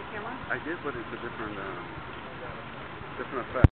camera? I did, but it's a different effect.